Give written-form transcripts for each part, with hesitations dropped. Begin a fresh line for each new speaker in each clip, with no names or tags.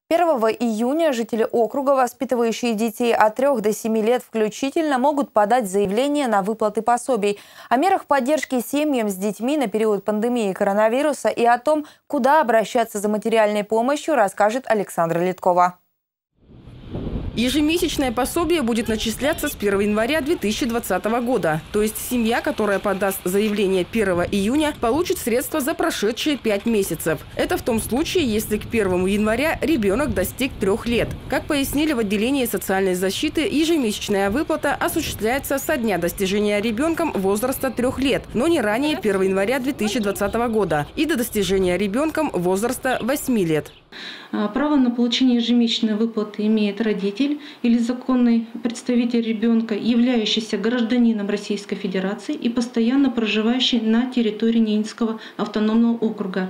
1 июня жители округа, воспитывающие детей от 3 до 7 лет включительно, могут подать заявление на выплаты пособий. О мерах поддержки семьям с детьми на период пандемии коронавируса и о том, куда обращаться за материальной помощью, расскажет Александра Литкова.
Ежемесячное пособие будет начисляться с 1 января 2020 года. То есть семья, которая подаст заявление 1 июня, получит средства за прошедшие 5 месяцев. Это в том случае, если к 1 января ребенок достиг 3 лет. Как пояснили в отделении социальной защиты, ежемесячная выплата осуществляется со дня достижения ребенком возраста 3 лет, но не ранее 1 января 2020 года и до достижения ребенком возраста 8 лет.
Право на получение ежемесячной выплаты имеет родитель или законный представитель ребенка, являющийся гражданином Российской Федерации и постоянно проживающий на территории Ненецкого автономного округа.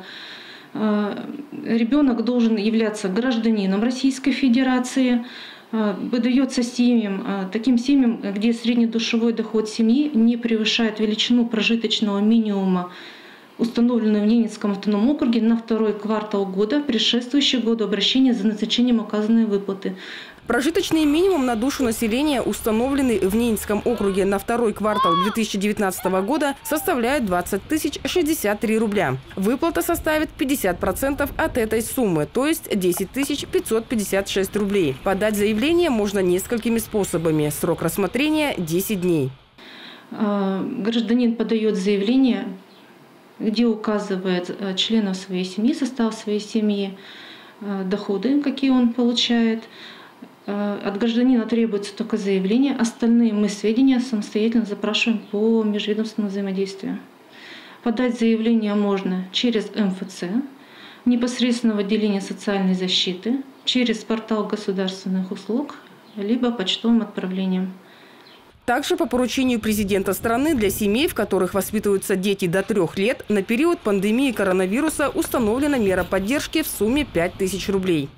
Ребенок должен являться гражданином Российской Федерации. Выдается семьям, таким семьям, где среднедушевой доход семьи не превышает величину прожиточного минимума, установленную в Ненецком автономном округе на второй квартал года, предшествующий году обращения за назначением указанной выплаты.
Прожиточный минимум на душу населения, установленный в Ненецком округе на второй квартал 2019 года, составляет 20 063 рубля. Выплата составит 50% от этой суммы, то есть 10 556 рублей. Подать заявление можно несколькими способами. Срок рассмотрения – 10 дней.
Гражданин подает заявление, где указывает членов своей семьи, состав своей семьи, доходы, какие он получает. От гражданина требуется только заявление. Остальные мы сведения самостоятельно запрашиваем по межведомственному взаимодействию. Подать заявление можно через МФЦ, непосредственно в отделении социальной защиты, через портал государственных услуг, либо почтовым отправлением.
Также по поручению президента страны для семей, в которых воспитываются дети до 3 лет, на период пандемии коронавируса установлена мера поддержки в сумме 5000 рублей.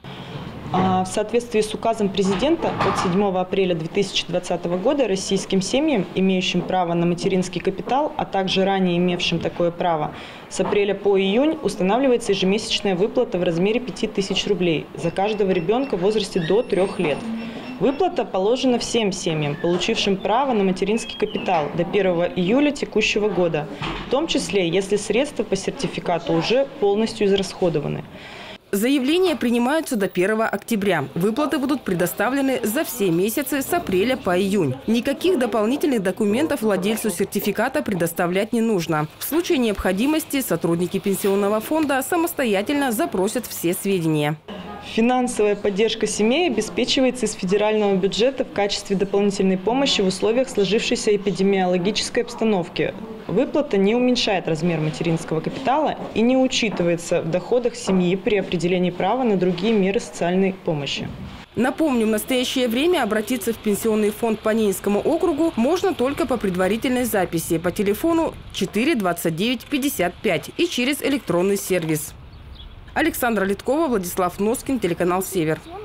В соответствии с указом президента от 7 апреля 2020 года российским семьям, имеющим право на материнский капитал, а также ранее имевшим такое право, с апреля по июнь устанавливается ежемесячная выплата в размере 5000 рублей за каждого ребенка в возрасте до 3 лет. Выплата положена всем семьям, получившим право на материнский капитал до 1 июля текущего года, в том числе, если средства по сертификату уже полностью израсходованы.
Заявления принимаются до 1 октября. Выплаты будут предоставлены за все месяцы с апреля по июнь. Никаких дополнительных документов владельцу сертификата предоставлять не нужно. В случае необходимости сотрудники пенсионного фонда самостоятельно запросят все сведения.
Финансовая поддержка семей обеспечивается из федерального бюджета в качестве дополнительной помощи в условиях сложившейся эпидемиологической обстановки. Выплата не уменьшает размер материнского капитала и не учитывается в доходах семьи при определении права на другие меры социальной помощи.
Напомню, в настоящее время обратиться в пенсионный фонд по Ненецкому округу можно только по предварительной записи по телефону 4 29 55 и через электронный сервис. Александра Литкова, Владислав Носкин, телеканал «Север».